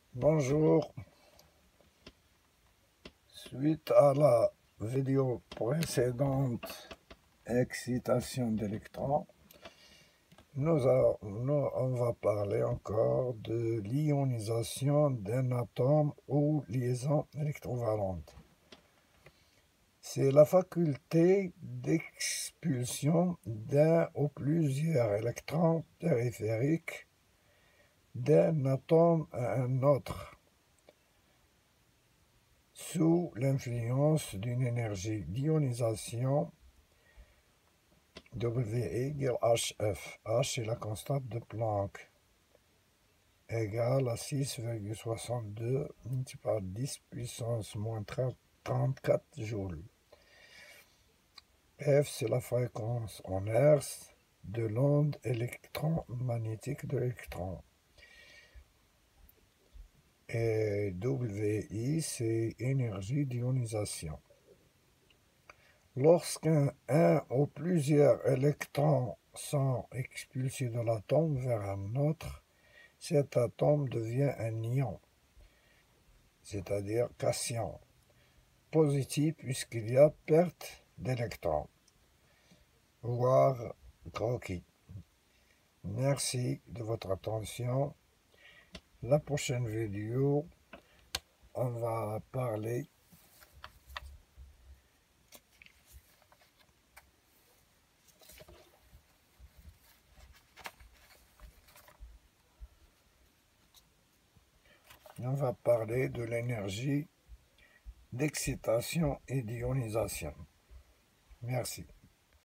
Bonjour, suite à la vidéo précédente, excitation d'électrons, on va parler encore de l'ionisation d'un atome ou liaison électrovalente. C'est la faculté d'expulsion d'un ou plusieurs électrons périphériques d'un atome à un autre, sous l'influence d'une énergie d'ionisation W égale Hf. H est la constante de Planck, égale à 6,62 multiplié par 10 puissance moins 34 joules. F, c'est la fréquence en Hertz de l'onde électromagnétique de l'électron. Et WI, c'est énergie d'ionisation. Lorsqu'un ou plusieurs électrons sont expulsés de l'atome vers un autre, cet atome devient un ion, c'est-à-dire cation, positif puisqu'il y a perte d'électrons, voire croquis. Merci de votre attention. La prochaine vidéo, on va parler de l'énergie d'excitation et d'ionisation. Merci.